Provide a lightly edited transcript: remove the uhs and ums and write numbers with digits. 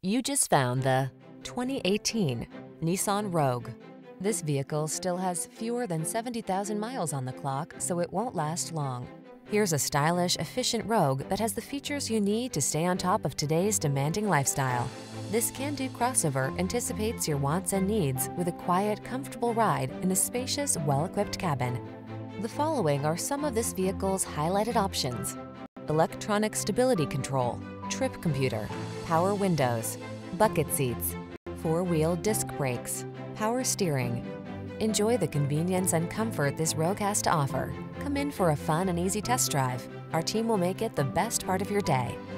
You just found the 2018 Nissan Rogue. This vehicle still has fewer than 70,000 miles on the clock, so it won't last long. Here's a stylish, efficient Rogue that has the features you need to stay on top of today's demanding lifestyle. This can-do crossover anticipates your wants and needs with a quiet, comfortable ride in a spacious, well-equipped cabin. The following are some of this vehicle's highlighted options: electronic stability control, trip computer, power windows, bucket seats, four-wheel disc brakes, power steering. Enjoy the convenience and comfort this Rogue has to offer. Come in for a fun and easy test drive. Our team will make it the best part of your day.